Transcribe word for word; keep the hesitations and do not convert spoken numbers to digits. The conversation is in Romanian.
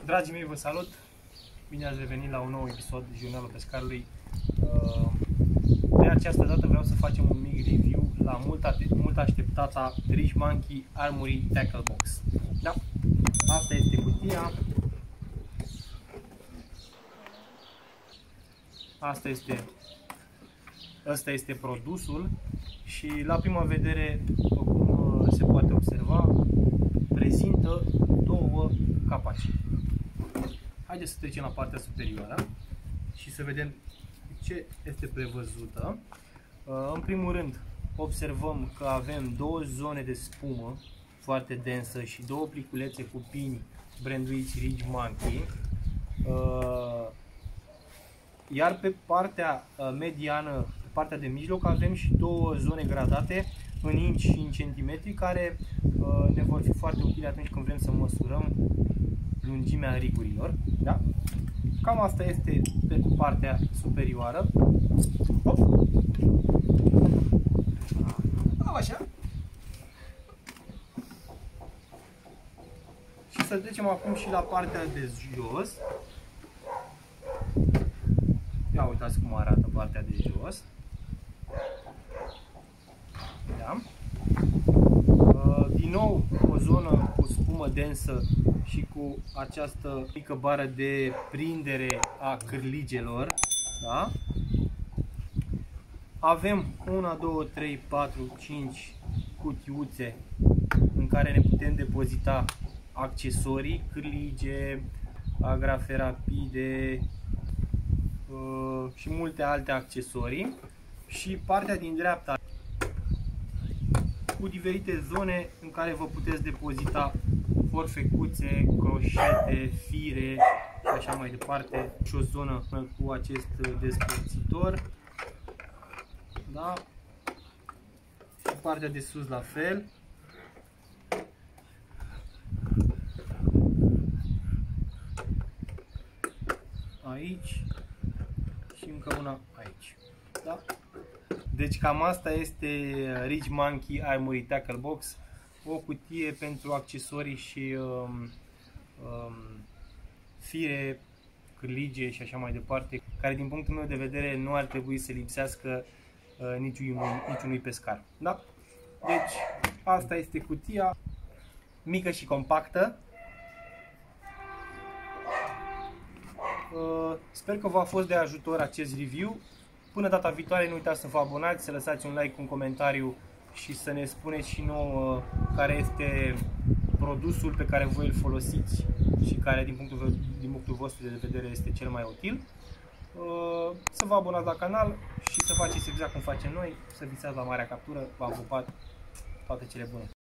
Dragii mei, vă salut! Bine ați revenit la un nou episod de Jurnalul Pescarului. De această dată vreau să facem un mic review la mult, mult așteptata Ridge Monkey Armory Tackle Box. Da, asta este cutia. Asta este, asta este produsul și la prima vedere, după cum se poate observa, prezintă două capaci. Haideți să trecem la partea superioară și să vedem ce este prevăzută. În primul rând, observăm că avem două zone de spumă foarte densă și două pliculețe cu pini branduiți Ridge Monkey. Iar pe partea mediană, pe partea de mijloc, avem și două zone gradate în inci și în centimetri, care ne vor fi foarte utile atunci când vrem să măsurăm lungimea rigurilor. Da? Cam asta este pe partea superioară. Hop. Așa. Și să trecem acum și la partea de jos. Ia uitați cum arată partea de jos. Da? Din nou o zonă cu spumă densă și cu această mică bară de prindere a cârligelor. Da? Avem unu, doi, trei, patru, cinci cutiuțe în care ne putem depozita accesorii, cârlige, agrafe rapide uh, și multe alte accesorii. Și partea din dreapta cu diferite zone în care vă puteți depozita forfecuțe, croșete, fire și așa mai departe. Și o zonă cu acest despărțitor. Da? Și partea de sus la fel. Aici și încă una aici. Da? Deci cam asta este Ridge Monkey Armory Tackle Box, o cutie pentru accesorii și um, um, fire, cârlige și așa mai departe, care din punctul meu de vedere nu ar trebui să lipsească uh, niciunui, niciunui pescar. Da? Deci asta este cutia, mică și compactă. Uh, sper că v-a fost de ajutor acest review. Până data viitoare, nu uitați să vă abonați, să lăsați un like, un comentariu și să ne spuneți și nouă care este produsul pe care voi îl folosiți și care din punctul, din punctul vostru de vedere este cel mai util. Să vă abonați la canal și să faceți exact cum facem noi, să visați la marea captură. V-am pupat, toate cele bune!